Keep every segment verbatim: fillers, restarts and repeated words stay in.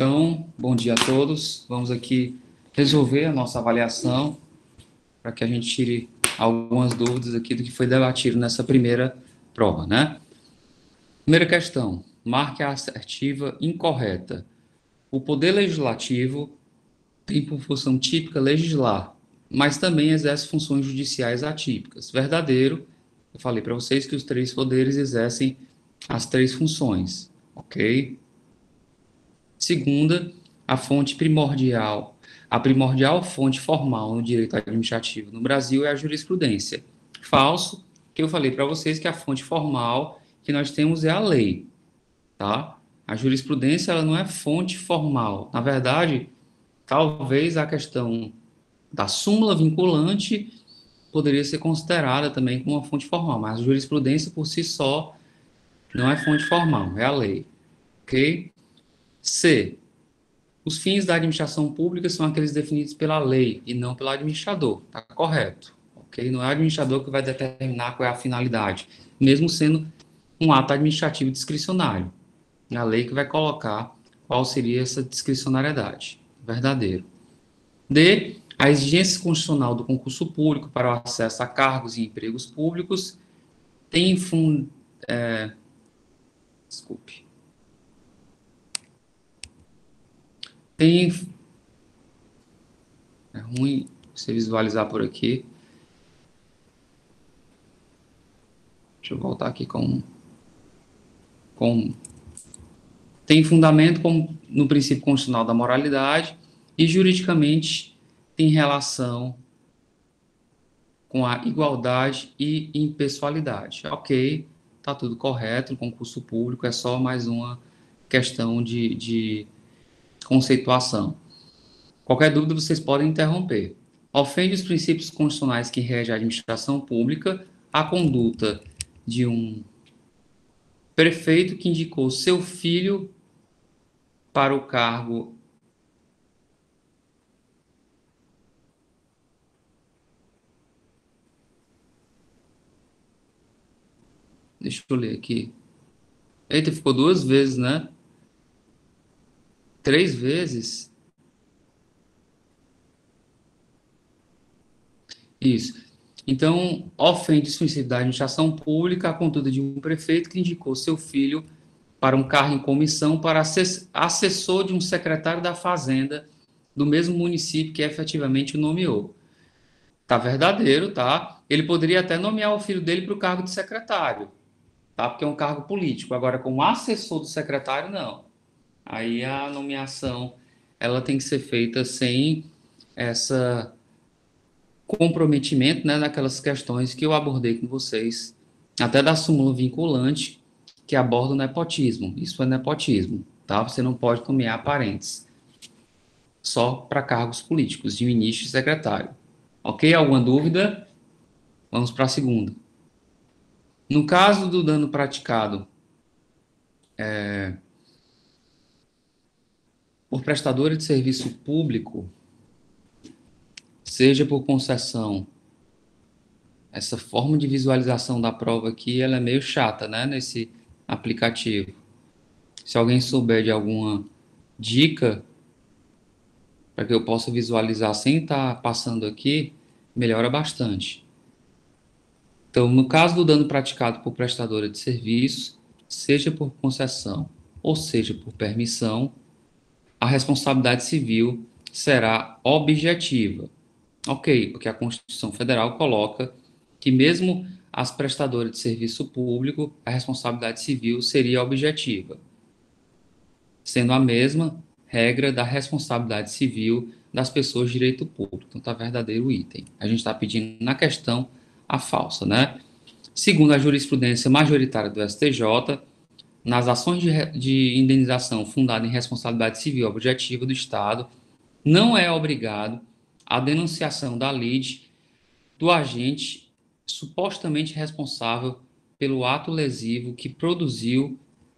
Então, bom dia a todos. Vamos aqui resolver a nossa avaliação para que a gente tire algumas dúvidas aqui do que foi debatido nessa primeira prova, né? Primeira questão: marque a assertiva incorreta. O poder legislativo tem por função típica legislar, mas também exerce funções judiciais atípicas. Verdadeiro, eu falei para vocês que os três poderes exercem as três funções, ok? Segunda, a fonte primordial. A primordial fonte formal no direito administrativo no Brasil é a jurisprudência. Falso, que eu falei para vocês que a fonte formal que nós temos é a lei, tá? A jurisprudência ela não é fonte formal. Na verdade, talvez a questão da súmula vinculante poderia ser considerada também como uma fonte formal, mas a jurisprudência por si só não é fonte formal, é a lei, ok? C. Os fins da administração pública são aqueles definidos pela lei e não pelo administrador. Está correto. Ok? Não é o administrador que vai determinar qual é a finalidade, mesmo sendo um ato administrativo discricionário. É a lei que vai colocar qual seria essa discricionariedade. Verdadeiro. D. A exigência constitucional do concurso público para o acesso a cargos e empregos públicos tem fund... É... Desculpe. Tem... É ruim você visualizar por aqui. Deixa eu voltar aqui com, com... Tem fundamento como no princípio constitucional da moralidade e juridicamente tem relação com a igualdade e impessoalidade. Ok, está tudo correto, o concurso público é só mais uma questão de, de conceituação. Qualquer dúvida vocês podem interromper. Ofende os princípios constitucionais que regem a administração pública a conduta de um prefeito que indicou seu filho para o cargo deixa eu ler aqui. Eita, ficou duas vezes, né? Três vezes? Isso. Então, ofende os princípios da administração pública a conduta de um prefeito que indicou seu filho para um cargo em comissão para assessor de um secretário da Fazenda do mesmo município que efetivamente o nomeou. Tá verdadeiro, tá? Ele poderia até nomear o filho dele para o cargo de secretário, tá? Porque é um cargo político. Agora, como assessor do secretário, não. Aí a nomeação ela tem que ser feita sem essa comprometimento, né, naquelas questões que eu abordei com vocês, até da súmula vinculante, que aborda o nepotismo. Isso é nepotismo, tá? Você não pode nomear parentes só para cargos políticos, de ministro e secretário. Ok? Alguma dúvida? Vamos para a segunda. No caso do dano praticado é, por prestadores de serviço público, seja por concessão, essa forma de visualização da prova aqui, ela é meio chata, né, nesse aplicativo. Se alguém souber de alguma dica para que eu possa visualizar sem estar passando aqui, melhora bastante. Então, no caso do dano praticado por prestadora de serviço, seja por concessão ou seja por permissão, a responsabilidade civil será objetiva. Ok, porque a Constituição Federal coloca que mesmo as prestadoras de serviço público, a responsabilidade civil seria objetiva, sendo a mesma regra da responsabilidade civil das pessoas de direito público. Então, está verdadeiro o item. A gente está pedindo na questão a falsa, né? Segundo a jurisprudência majoritária do S T J, nas ações de, de indenização fundada em responsabilidade civil objetiva do Estado, não é obrigado a denunciação da lide do agente supostamente responsável pelo ato lesivo que produziu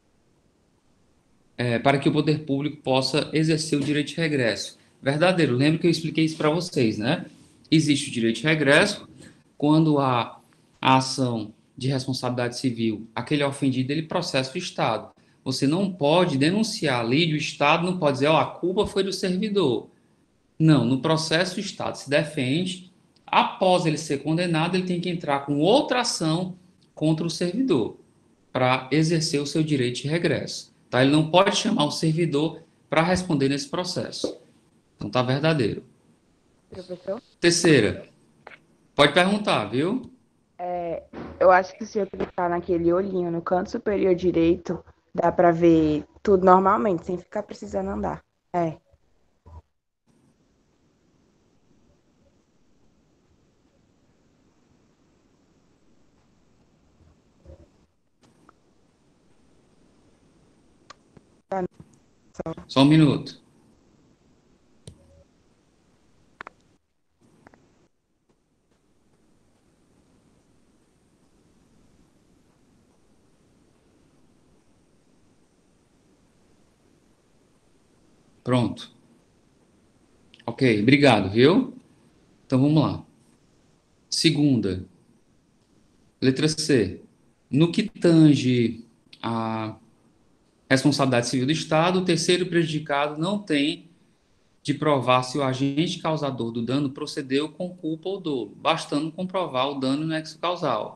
é, para que o poder público possa exercer o direito de regresso. Verdadeiro, lembra que eu expliquei isso para vocês, né? Existe o direito de regresso quando há a ação de responsabilidade civil, aquele ofendido, ele processa o Estado. Você não pode denunciar lide, o Estado não pode dizer, ó, a culpa foi do servidor. Não, no processo o Estado se defende, após ele ser condenado, ele tem que entrar com outra ação contra o servidor, para exercer o seu direito de regresso. Tá? Ele não pode chamar o servidor para responder nesse processo. Então tá verdadeiro. Professor? Terceira, pode perguntar, viu? É, eu acho que se eu clicar naquele olhinho no canto superior direito, dá para ver tudo normalmente, sem ficar precisando andar. É. Tá só. Só um minuto. Pronto. Ok, obrigado, viu? Então vamos lá. Segunda, letra C. No que tange a responsabilidade civil do Estado, o terceiro prejudicado não tem de provar se o agente causador do dano procedeu com culpa ou dolo, bastando comprovar o dano no nexo causal.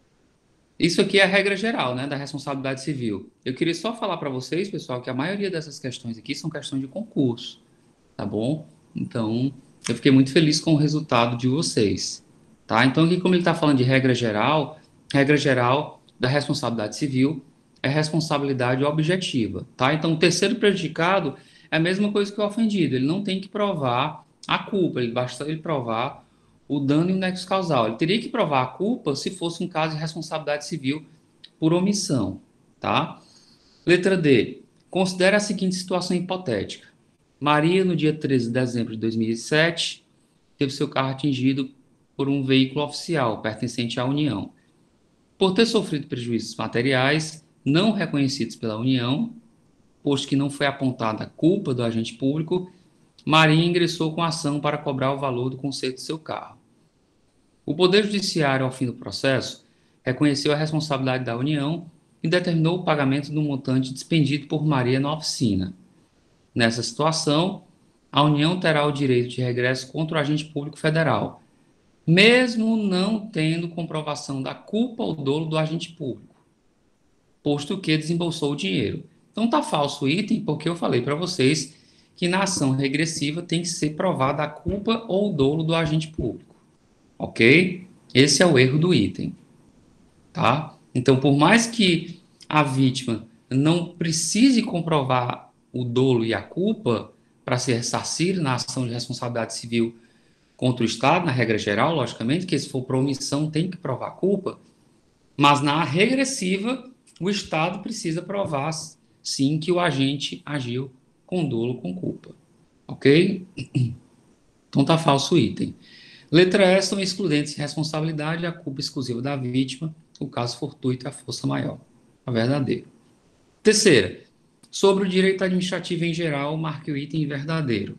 Isso aqui é a regra geral, né, da responsabilidade civil. Eu queria só falar para vocês, pessoal, que a maioria dessas questões aqui são questões de concurso, tá bom? Então, eu fiquei muito feliz com o resultado de vocês, tá? Então, aqui, como ele está falando de regra geral, regra geral da responsabilidade civil é responsabilidade objetiva, tá? Então, o terceiro prejudicado é a mesma coisa que o ofendido, ele não tem que provar a culpa, ele basta ele provar o dano e o nexo causal. Ele teria que provar a culpa se fosse um caso de responsabilidade civil por omissão, tá? Letra D. Considere a seguinte situação hipotética. Maria, no dia treze de dezembro de dois mil e sete, teve seu carro atingido por um veículo oficial pertencente à União. Por ter sofrido prejuízos materiais não reconhecidos pela União, posto que não foi apontada a culpa do agente público, Maria ingressou com ação para cobrar o valor do conserto de seu carro. O Poder Judiciário, ao fim do processo, reconheceu a responsabilidade da União e determinou o pagamento do montante despendido por Maria na oficina. Nessa situação, a União terá o direito de regresso contra o agente público federal, mesmo não tendo comprovação da culpa ou dolo do agente público, posto que desembolsou o dinheiro. Então tá falso o item, porque eu falei para vocês que na ação regressiva tem que ser provada a culpa ou o dolo do agente público, ok? Esse é o erro do item, tá? Então, por mais que a vítima não precise comprovar o dolo e a culpa para se ressarcir na ação de responsabilidade civil contra o Estado, na regra geral, logicamente, que se for por omissão tem que provar a culpa, mas na regressiva o Estado precisa provar, sim, que o agente agiu com dolo, com culpa, ok? Então tá falso o item. Letra E são excludentes de responsabilidade, a culpa exclusiva da vítima, o caso fortuito e a força maior. A verdadeiro. Terceira, sobre o direito administrativo em geral, marque o item verdadeiro.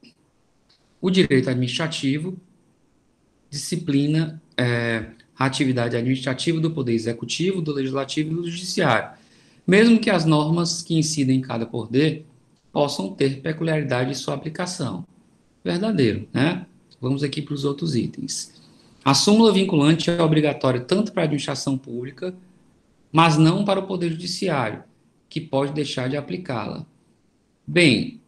O direito administrativo disciplina é, a atividade administrativa do Poder Executivo, do Legislativo e do Judiciário, mesmo que as normas que incidem em cada poder possam ter peculiaridade de sua aplicação. Verdadeiro, né? Vamos aqui para os outros itens. A súmula vinculante é obrigatória tanto para a administração pública, mas não para o Poder Judiciário, que pode deixar de aplicá-la. Bem,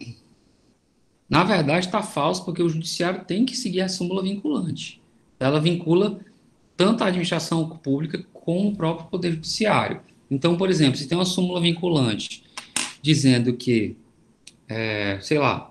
na verdade está falso, porque o Judiciário tem que seguir a súmula vinculante. Ela vincula tanto a administração pública como o próprio Poder Judiciário. Então, por exemplo, se tem uma súmula vinculante dizendo que, é, sei lá,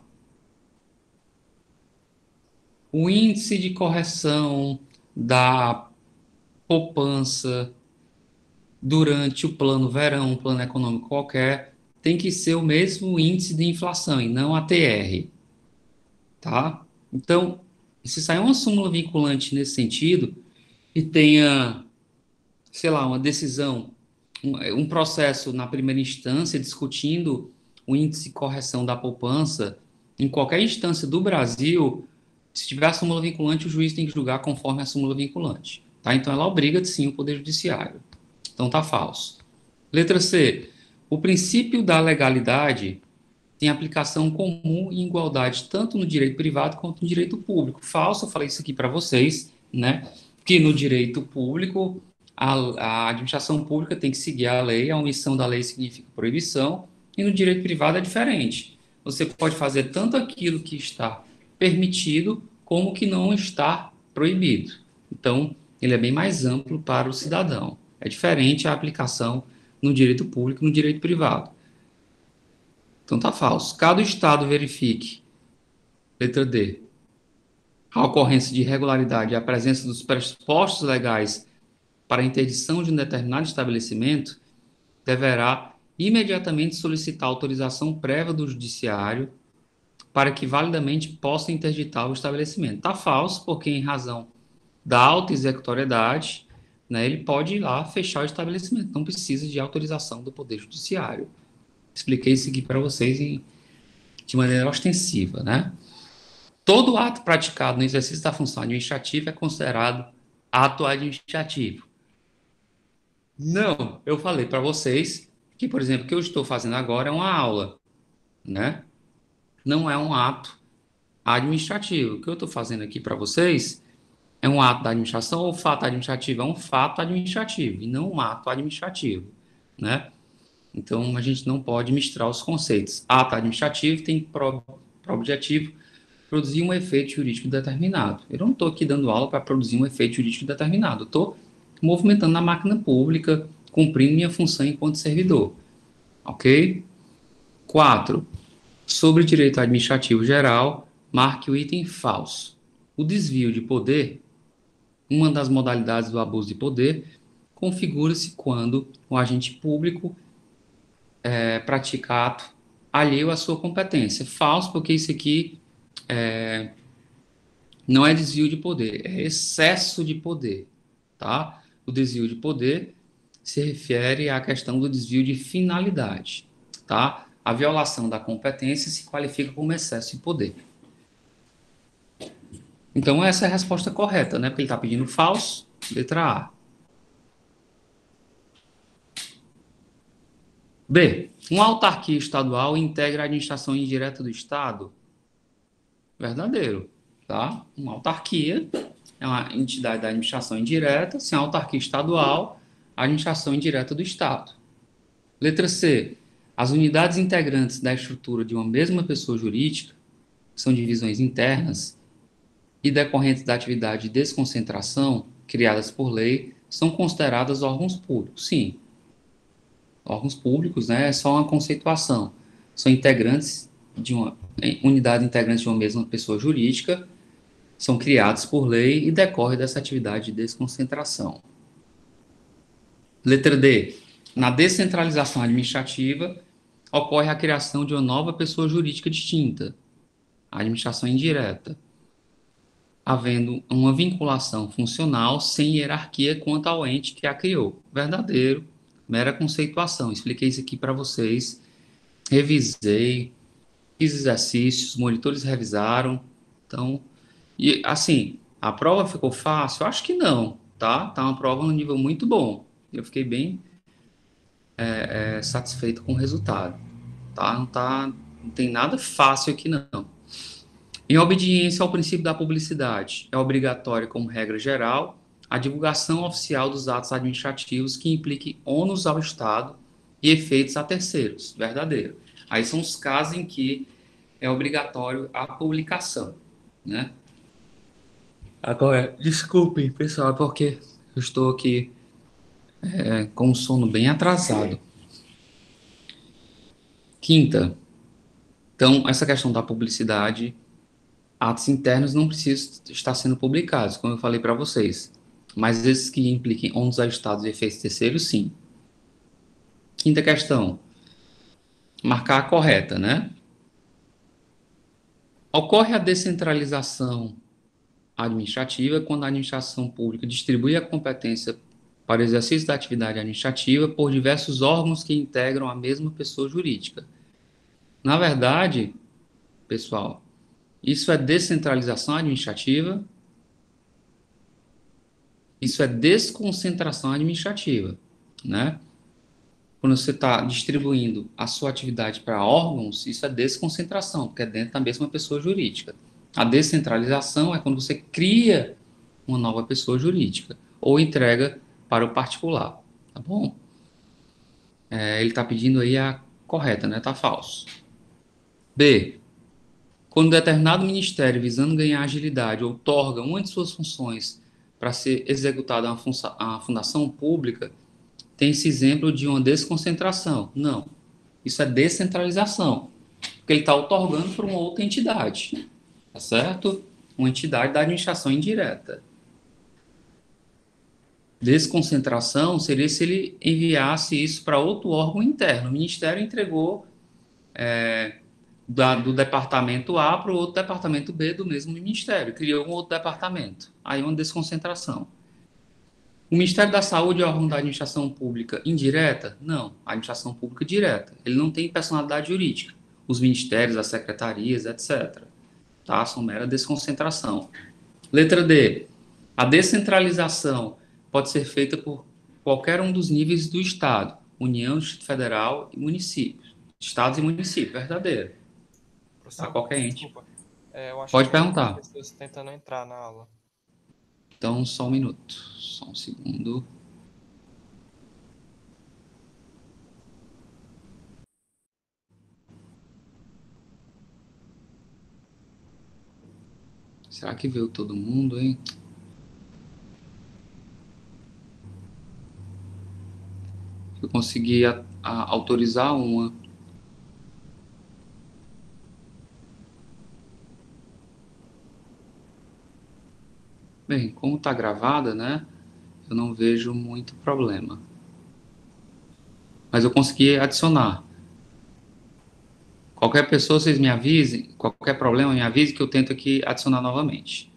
o índice de correção da poupança durante o plano verão, um plano econômico qualquer, tem que ser o mesmo índice de inflação e não a T R, tá? Então, se sair uma súmula vinculante nesse sentido e tenha, sei lá, uma decisão, um, um processo na primeira instância discutindo o índice de correção da poupança, em qualquer instância do Brasil, se tiver a súmula vinculante, o juiz tem que julgar conforme a súmula vinculante, tá? Então, ela obriga, sim, o Poder Judiciário. Então, tá falso. Letra C. O princípio da legalidade tem aplicação comum e igualdade tanto no direito privado quanto no direito público. Falso, eu falei isso aqui para vocês, né? Que no direito público, a, a administração pública tem que seguir a lei, a omissão da lei significa proibição, e no direito privado é diferente. Você pode fazer tanto aquilo que está permitido, como que não está proibido. Então, ele é bem mais amplo para o cidadão. É diferente a aplicação no direito público e no direito privado. Então, tá falso. Caso o Estado verifique, letra D, a ocorrência de irregularidade e a presença dos pressupostos legais para a interdição de um determinado estabelecimento, deverá imediatamente solicitar autorização prévia do judiciário para que validamente possa interditar o estabelecimento. Está falso, porque em razão da alta executoriedade, né, ele pode ir lá fechar o estabelecimento, não precisa de autorização do Poder Judiciário. Expliquei isso aqui para vocês em, de maneira ostensiva, né? Todo ato praticado no exercício da função administrativa é considerado ato administrativo. Não, eu falei para vocês que, por exemplo, o que eu estou fazendo agora é uma aula, né? Não é um ato administrativo. O que eu estou fazendo aqui para vocês é um ato da administração ou fato administrativo? É um fato administrativo e não um ato administrativo, né? Então, a gente não pode misturar os conceitos. Ato administrativo tem por objetivo produzir um efeito jurídico determinado. Eu não estou aqui dando aula para produzir um efeito jurídico determinado. Eu estou movimentando na máquina pública, cumprindo minha função enquanto servidor. Ok? quatro. Sobre direito administrativo geral, marque o item falso. O desvio de poder, uma das modalidades do abuso de poder, configura-se quando o agente público é, pratica ato alheio à sua competência. Falso, porque isso aqui é, não é desvio de poder, é excesso de poder, tá? O desvio de poder se refere à questão do desvio de finalidade, tá? A violação da competência se qualifica como excesso de poder. Então, essa é a resposta correta, né? Porque ele está pedindo falso, letra A. B. Uma autarquia estadual integra a administração indireta do Estado? Verdadeiro, tá? Uma autarquia é uma entidade da administração indireta, sem autarquia estadual, a administração indireta do Estado. Letra C. As unidades integrantes da estrutura de uma mesma pessoa jurídica, que são divisões internas, e decorrentes da atividade de desconcentração, criadas por lei, são consideradas órgãos públicos. Sim. Órgãos públicos, né, é só uma conceituação. São integrantes de uma unidade integrante de uma mesma pessoa jurídica, são criados por lei e decorre dessa atividade de desconcentração. Letra D. Na descentralização administrativa, ocorre a criação de uma nova pessoa jurídica distinta, a administração indireta, havendo uma vinculação funcional sem hierarquia quanto ao ente que a criou. Verdadeiro, mera conceituação. Expliquei isso aqui para vocês, revisei, fiz exercícios, monitores revisaram. Então, e assim, a prova ficou fácil? Eu acho que não, tá? Tá uma prova no nível muito bom. Eu fiquei bem é, é, satisfeito com o resultado, tá? Não tá, não tem nada fácil aqui não. Em obediência ao princípio da publicidade, é obrigatória, como regra geral, a divulgação oficial dos atos administrativos que impliquem ônus ao Estado e efeitos a terceiros. Verdadeiro. Aí são os casos em que é obrigatório a publicação, né? Agora, desculpem, pessoal, porque eu estou aqui é, com o sono bem atrasado. Quinta. Então, essa questão da publicidade, atos internos não precisam estar sendo publicados, como eu falei para vocês. Mas esses que impliquem ônus ao Estado e efeitos terceiros, sim. Quinta questão. Marcar a correta, né? Ocorre a descentralização administrativa quando a administração pública distribui a competência para o exercício da atividade administrativa por diversos órgãos que integram a mesma pessoa jurídica. Na verdade, pessoal, isso é descentralização administrativa, isso é desconcentração administrativa, né? quando você está distribuindo a sua atividade para órgãos, isso é desconcentração, porque é dentro da mesma pessoa jurídica. A descentralização é quando você cria uma nova pessoa jurídica ou entrega para o particular, tá bom? É, ele está pedindo aí a correta, né? Tá falso. B. Quando determinado ministério, visando ganhar agilidade, outorga uma de suas funções para ser executada a uma fundação pública, tem esse exemplo de uma desconcentração. Não. Isso é descentralização, porque ele está outorgando para uma outra entidade, tá certo? Uma entidade da administração indireta. Desconcentração seria se ele enviasse isso para outro órgão interno. O Ministério entregou é, da, do departamento A para o outro departamento B do mesmo Ministério, criou um outro departamento. Aí uma desconcentração. O Ministério da Saúde é órgão da administração pública indireta? Não, a administração pública direta. Ele não tem personalidade jurídica. Os ministérios, as secretarias, etcétera. Tá? São mera desconcentração. Letra D. A descentralização pode ser feita por qualquer um dos níveis do Estado, União, Distrito Federal e municípios. Estados e municípios, verdadeiro. Tá? Qualquer ente. É, eu acho pode que perguntar. as pessoas tentando entrar na aula. Então, só um minuto. Só um segundo. Será que veio todo mundo, hein? Eu consegui a, a, autorizar uma. Bem, como está gravada, né? Eu não vejo muito problema. Mas eu consegui adicionar. Qualquer pessoa, vocês me avisem. Qualquer problema, me avise que eu tento aqui adicionar novamente.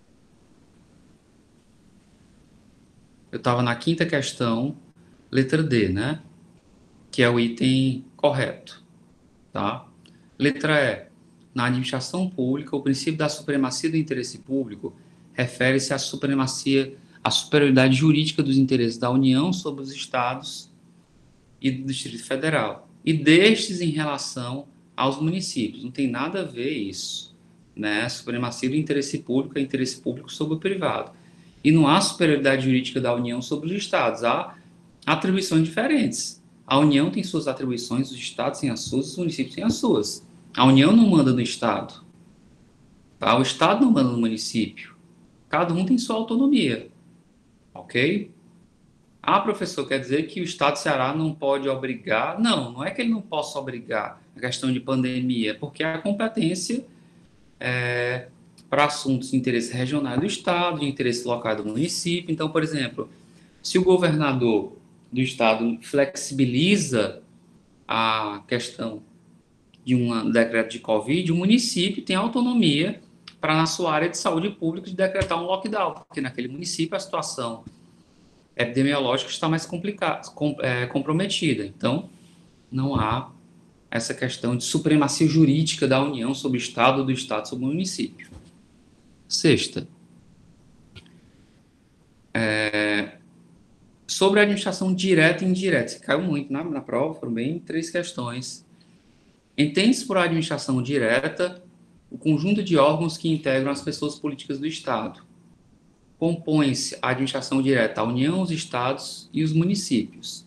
Eu estava na quinta questão, letra D, né? Que é o item correto, tá? Letra E. Na administração pública, o princípio da supremacia do interesse público refere-se à supremacia, à superioridade jurídica dos interesses da União sobre os estados e do Distrito Federal, e destes em relação aos municípios. Não tem nada a ver isso, né? Supremacia do interesse público é interesse público sobre o privado. E não há superioridade jurídica da União sobre os estados, há atribuições diferentes. A União tem suas atribuições, os estados têm as suas, os municípios têm as suas. A União não manda no estado, tá? O estado não manda no município. Cada um tem sua autonomia, ok? Ah, professor, quer dizer que o Estado do Ceará não pode obrigar? Não, não é que ele não possa obrigar a questão de pandemia, é porque a competência é para assuntos de interesse regional do Estado, de interesse local do município. Então, por exemplo, se o governador do Estado flexibiliza a questão de um decreto de Covid, o município tem autonomia para, na sua área de saúde pública, de decretar um lockdown, porque naquele município a situação epidemiológica está mais complicada, com, é, comprometida. Então, não há essa questão de supremacia jurídica da União sobre o Estado ou do Estado sobre o município. Sexta. É, sobre a administração direta e indireta. Isso caiu muito na, na prova, foram bem três questões. Entende-se por administração direta o conjunto de órgãos que integram as pessoas políticas do Estado. Compõe-se a administração direta a União, os estados e os municípios.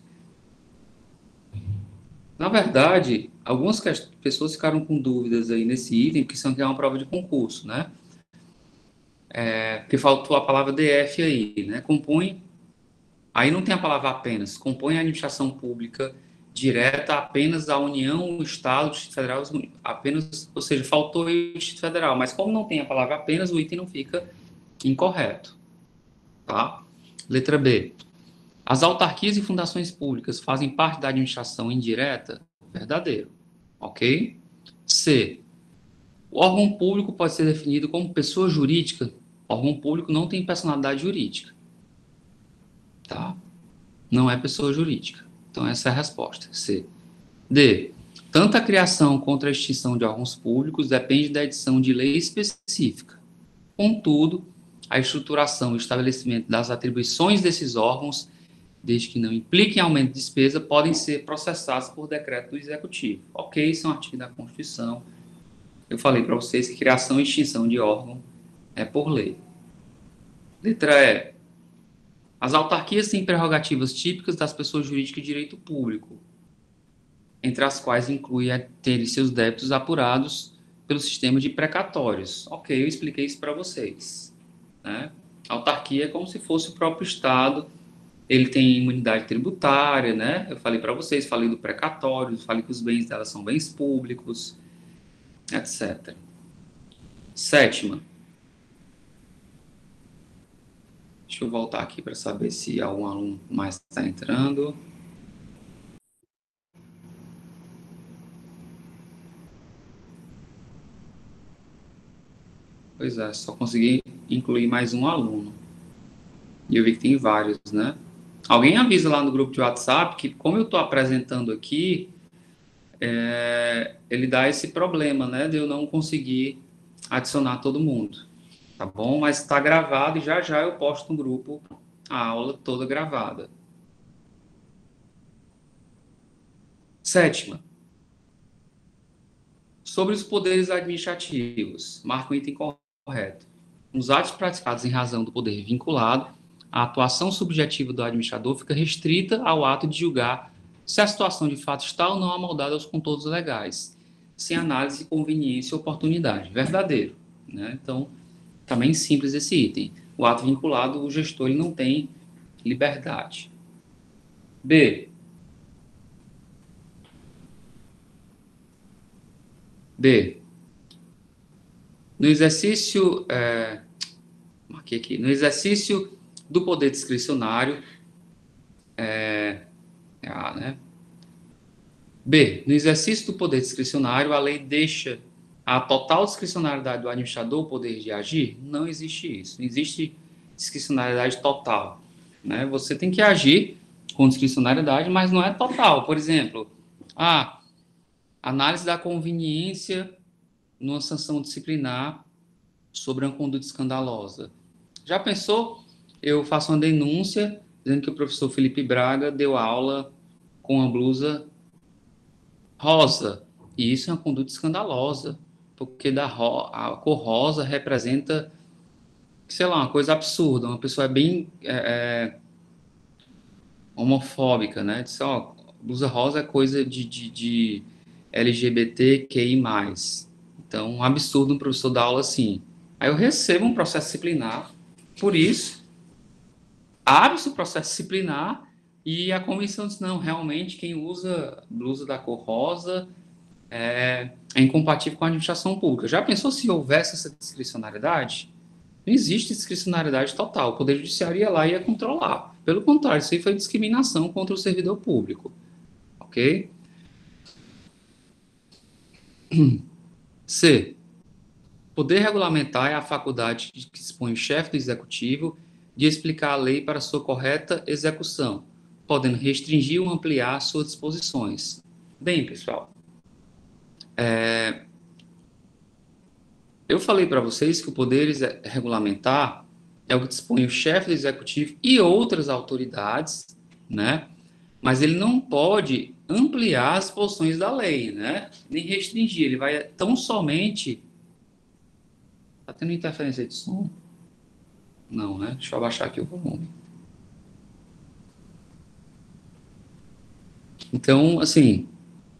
Na verdade, algumas pessoas ficaram com dúvidas aí nesse item, porque isso aqui é uma prova de concurso, né? É, porque faltou a palavra D F aí, né? Compõe, aí não tem a palavra apenas, compõe a administração pública direta apenas a União, o Estado, o Distrito Federal, apenas, ou seja, faltou o Distrito Federal, mas como não tem a palavra apenas, o item não fica incorreto. Tá? Letra B. As autarquias e fundações públicas fazem parte da administração indireta? Verdadeiro. Ok? C. O órgão público pode ser definido como pessoa jurídica? O órgão público não tem personalidade jurídica. Tá? Não é pessoa jurídica. Então, essa é a resposta. C. D. Tanto a criação quanto a extinção de órgãos públicos depende da edição de lei específica. Contudo, a estruturação e estabelecimento das atribuições desses órgãos desde que não impliquem aumento de despesa, podem ser processados por decreto do Executivo. Ok, isso é um artigo da Constituição. Eu falei para vocês que criação e extinção de órgão é por lei. Letra E. As autarquias têm prerrogativas típicas das pessoas jurídicas de direito público, entre as quais inclui a ter seus débitos apurados pelo sistema de precatórios. Ok, eu expliquei isso para vocês. Né? A autarquia é como se fosse o próprio Estado, ele tem imunidade tributária, né? Eu falei para vocês, falei do precatório, falei que os bens dela são bens públicos, etcétera. Sétima. Deixa eu voltar aqui para saber se algum aluno mais está entrando. Pois é, só consegui incluir mais um aluno. E eu vi que tem vários, né? Alguém avisa lá no grupo de WhatsApp que, como eu estou apresentando aqui, é, ele dá esse problema, né? De eu não conseguir adicionar todo mundo. Tá bom? Mas está gravado e já já eu posto no grupo a aula toda gravada. Sétima. Sobre os poderes administrativos. Marca o item correto. Nos atos praticados em razão do poder vinculado, a atuação subjetiva do administrador fica restrita ao ato de julgar se a situação de fato está ou não amoldada aos contornos legais, sem análise de conveniência ou oportunidade. Verdadeiro. Né? Então, tá bem simples esse item. O ato vinculado, o gestor ele não tem liberdade. B. B. No exercício, é, marquei aqui, no exercício do poder discricionário, é, é A, né? B. No exercício do poder discricionário, a lei deixa a total discricionariedade do administrador o poder de agir? Não existe isso. Não existe discricionariedade total. Né? Você tem que agir com discricionariedade, mas não é total. Por exemplo, a análise da conveniência numa sanção disciplinar sobre uma conduta escandalosa. Já pensou? Eu faço uma denúncia dizendo que o professor Felipe Braga deu aula com uma blusa rosa. E isso é uma conduta escandalosa, porque da ro a cor rosa representa, sei lá, uma coisa absurda. Uma pessoa é bem é, é, homofóbica, né? Diz, ó, blusa rosa é coisa de, de, de L G B T Q I mais. Então, um absurdo um professor dar aula assim. Aí eu recebo um processo disciplinar por isso, abre-se o processo disciplinar e a comissão diz, não, realmente quem usa blusa da cor rosa é, é incompatível com a administração pública. Já pensou se houvesse essa discricionariedade? Não existe discricionariedade total. O Poder Judiciário ia lá e ia controlar. Pelo contrário, isso aí foi discriminação contra o servidor público. Ok? C. Poder regulamentar é a faculdade que dispõe o chefe do executivo de explicar a lei para sua correta execução, podendo restringir ou ampliar suas disposições. Bem, pessoal, é, eu falei para vocês que o poder regulamentar é o que dispõe o chefe do executivo e outras autoridades, né? Mas ele não pode ampliar as disposições da lei, né? Nem restringir, ele vai tão somente... Está tendo interferência de som? Não, né? Deixa eu abaixar aqui o volume. Então, assim,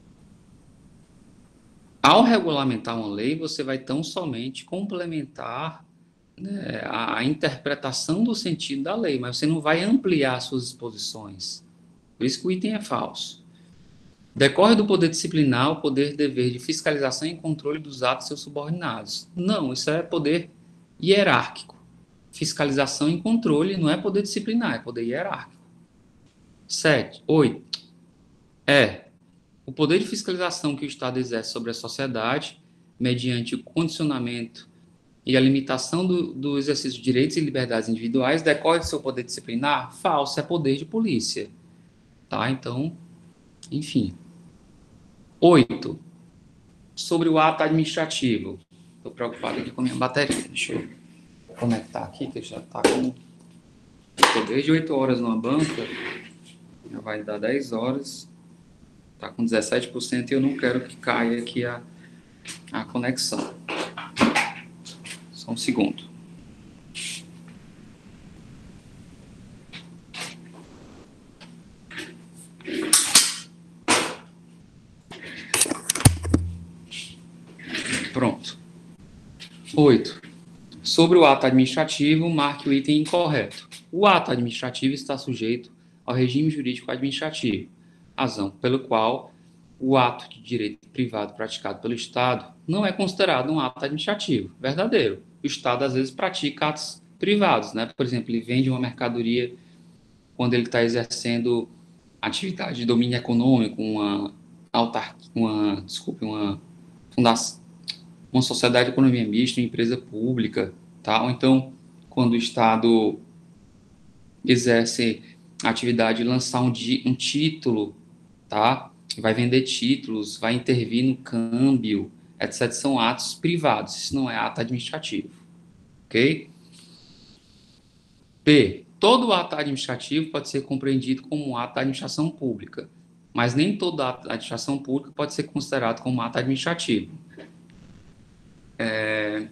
ao regulamentar uma lei, você vai tão somente complementar, né, a, a interpretação do sentido da lei, mas você não vai ampliar suas disposições. Por isso que o item é falso. Decorre do poder disciplinar o poder dever de fiscalização e controle dos atos de seus subordinados. Não, isso é poder hierárquico. Fiscalização e controle não é poder disciplinar, é poder hierárquico. Sete, oito. É o poder de fiscalização que o Estado exerce sobre a sociedade, mediante o condicionamento e a limitação do, do exercício de direitos e liberdades individuais, decorre do seu poder disciplinar? Falso, é poder de polícia. Tá? Então, enfim. Oito. Sobre o ato administrativo. Estou preocupado aqui com a minha bateria. Deixa eu conectar aqui, que já está com... Estou desde oito horas numa banca Já vai dar dez horas. Está com dezessete por cento e eu não quero que caia aqui a, a conexão. Só um segundo. Pronto. oito. Sobre o ato administrativo, marque o item incorreto. O ato administrativo está sujeito ao regime jurídico administrativo, razão pelo qual o ato de direito privado praticado pelo Estado não é considerado um ato administrativo verdadeiro. O Estado, às vezes, pratica atos privados, né? Por exemplo, ele vende uma mercadoria quando ele está exercendo atividade de domínio econômico, uma autarquia, uma, desculpe, uma fundação, uma sociedade de economia mista, uma empresa pública, tá? Ou então, quando o Estado exerce a atividade de lançar um, di, um título, tá? Vai vender títulos, vai intervir no câmbio, etcétera. São atos privados, isso não é ato administrativo, ok? P. Todo ato administrativo pode ser compreendido como um ato da administração pública, mas nem todo ato da administração pública pode ser considerado como um ato administrativo. É...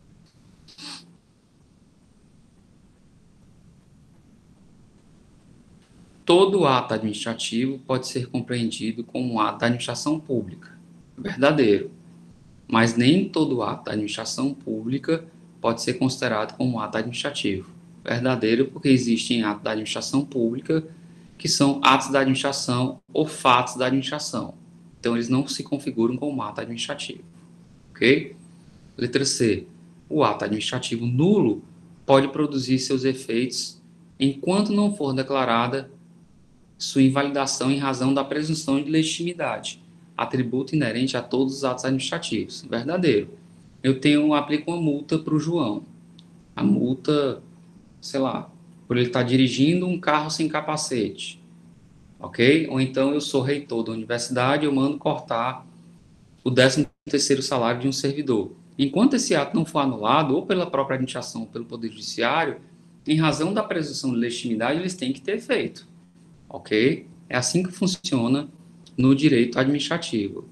Todo ato administrativo pode ser compreendido como um ato da administração pública, verdadeiro, mas nem todo ato da administração pública pode ser considerado como um ato administrativo, verdadeiro, porque existem atos da administração pública que são atos da administração ou fatos da administração. Então, eles não se configuram como ato administrativo, ok? Letra C. O ato administrativo nulo pode produzir seus efeitos enquanto não for declarada sua invalidação em razão da presunção de legitimidade, atributo inerente a todos os atos administrativos. Verdadeiro. Eu tenho, aplico uma multa para o João. A multa, sei lá, por ele estar dirigindo um carro sem capacete, ok? Ou então eu sou reitor da universidade, eu mando cortar o décimo terceiro salário de um servidor. Enquanto esse ato não for anulado, ou pela própria administração, ou pelo Poder Judiciário, em razão da presunção de legitimidade, eles têm que ter efeito. Ok? É assim que funciona no direito administrativo.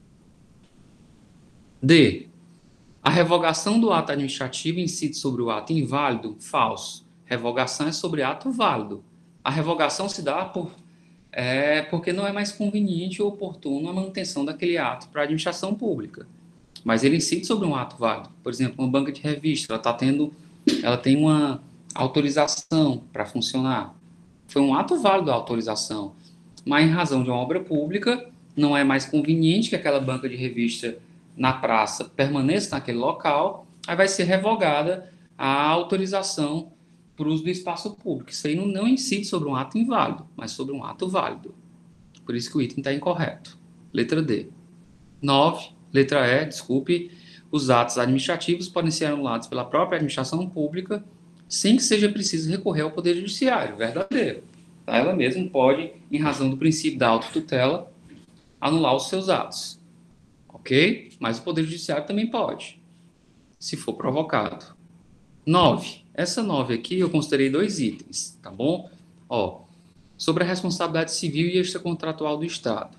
D. A revogação do ato administrativo incide sobre o ato inválido? Falso. Revogação é sobre ato válido. A revogação se dá por, é, porque não é mais conveniente ou oportuno a manutenção daquele ato para a administração pública. Mas ele incide sobre um ato válido. Por exemplo, uma banca de revista, ela, tá tendo, ela tem uma autorização para funcionar. Foi um ato válido a autorização, mas em razão de uma obra pública, não é mais conveniente que aquela banca de revista na praça permaneça naquele local, aí vai ser revogada a autorização para o uso do espaço público. Isso aí não, não incide sobre um ato inválido, mas sobre um ato válido. Por isso que o item está incorreto. Letra D. nove. Letra E, desculpe, os atos administrativos podem ser anulados pela própria administração pública sem que seja preciso recorrer ao Poder Judiciário. Verdadeiro. Tá? Ela mesma pode, em razão do princípio da autotutela, anular os seus atos. Ok? Mas o Poder Judiciário também pode, se for provocado. nove. Essa nove aqui eu considerei dois itens, tá bom? Ó, sobre a responsabilidade civil e extracontratual do Estado.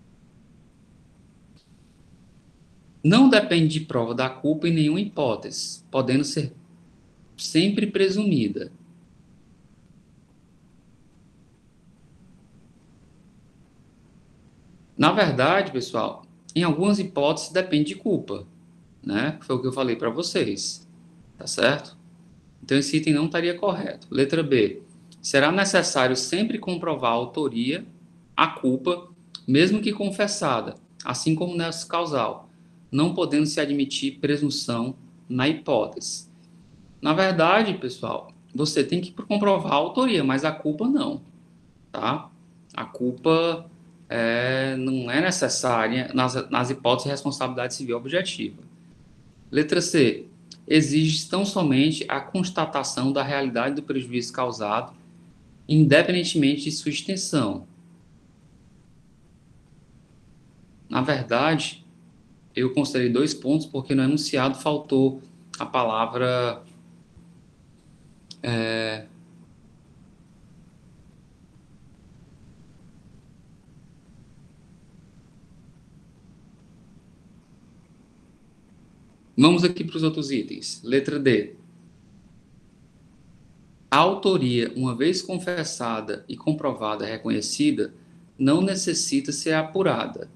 Não depende de prova da culpa em nenhuma hipótese, podendo ser sempre presumida. Na verdade, pessoal, em algumas hipóteses depende de culpa, né? Foi o que eu falei para vocês, tá certo? Então esse item não estaria correto. Letra B. Será necessário sempre comprovar a autoria, a culpa, mesmo que confessada, assim como nessa causal, não podendo se admitir presunção na hipótese. Na verdade, pessoal, você tem que comprovar a autoria, mas a culpa não, tá? A culpa é, não é necessária nas, nas hipóteses de responsabilidade civil objetiva. Letra C. Exige tão somente a constatação da realidade do prejuízo causado, independentemente de sua extensão. Na verdade, eu considerei dois pontos porque no enunciado faltou a palavra é, Vamos aqui para os outros itens. Letra D. A autoria, uma vez confessada e comprovada, reconhecida, não necessita ser apurada.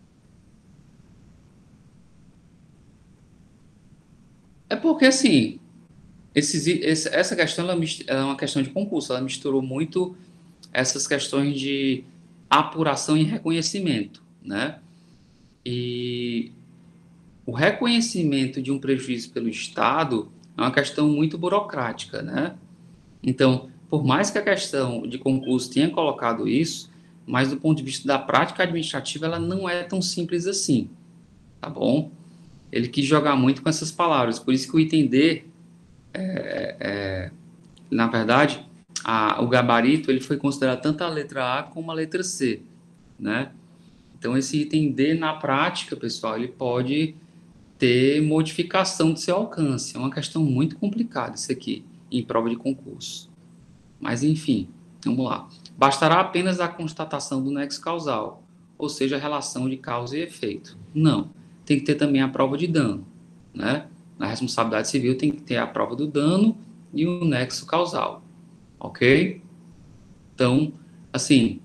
É porque, assim, esses, esse, essa questão ela, ela é uma questão de concurso, ela misturou muito essas questões de apuração e reconhecimento, né? E o reconhecimento de um prejuízo pelo Estado é uma questão muito burocrática, né? Então, por mais que a questão de concurso tenha colocado isso, mas do ponto de vista da prática administrativa, ela não é tão simples assim, tá bom? Ele quis jogar muito com essas palavras, por isso que o item D, é, é, na verdade, a, o gabarito ele foi considerado tanto a letra A como a letra C, né? Então, esse item D, na prática, pessoal, ele pode ter modificação do seu alcance. É uma questão muito complicada isso aqui, em prova de concurso. Mas, enfim, vamos lá. Bastará apenas a constatação do nexo causal, ou seja, a relação de causa e efeito. Não. Tem que ter também a prova de dano, né? Na responsabilidade civil tem que ter a prova do dano e o nexo causal, ok? Então, assim,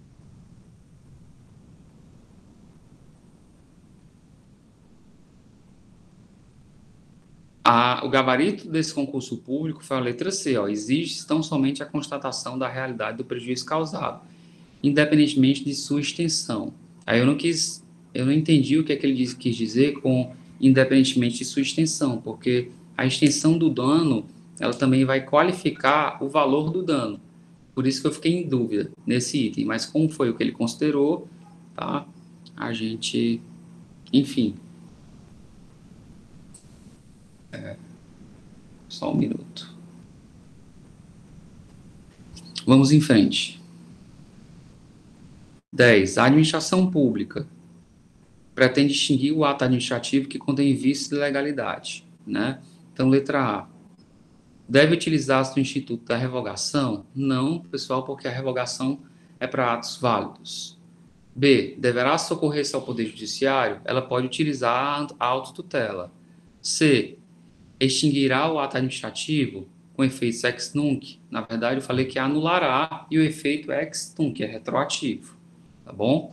a, o gabarito desse concurso público foi a letra C, ó, exige tão somente a constatação da realidade do prejuízo causado, independentemente de sua extensão. Aí eu não quis, eu não entendi o que é que ele diz, quis dizer com independentemente de sua extensão, porque a extensão do dano, ela também vai qualificar o valor do dano. Por isso que eu fiquei em dúvida nesse item, mas como foi o que ele considerou, tá? A gente, enfim. É, só um minuto. Vamos em frente. dez. A administração pública pretende extinguir o ato administrativo que contém vícios de legalidade, né? Então, letra A. Deve utilizar-se do instituto da revogação? Não, pessoal, porque a revogação é para atos válidos. B. Deverá socorrer-se ao Poder Judiciário? Ela pode utilizar a autotutela. C. Extinguirá o ato administrativo com efeito ex nunc? Na verdade, eu falei que anulará e o efeito é ex nunc, é retroativo. Tá bom?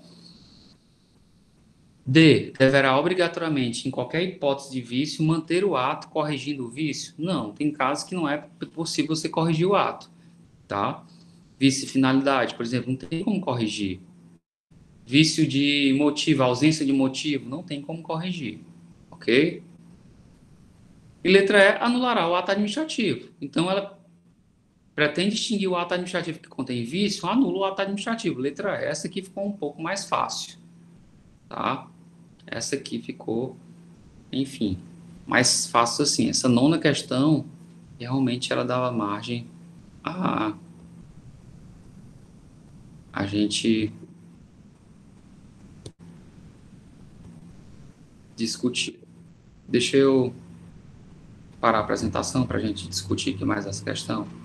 D. Deverá obrigatoriamente, em qualquer hipótese de vício, manter o ato corrigindo o vício? Não, tem casos que não é possível você corrigir o ato, tá? Vício de finalidade, por exemplo, não tem como corrigir. Vício de motivo, ausência de motivo, não tem como corrigir, ok? E letra E, anulará o ato administrativo. Então, ela pretende extinguir o ato administrativo que contém vício, anula o ato administrativo. Letra E, essa aqui ficou um pouco mais fácil, tá? Essa aqui ficou, enfim, mais fácil assim. Essa nona questão, realmente ela dava margem a a gente discutir. Deixa eu parar a apresentação para a gente discutir aqui mais essa questão.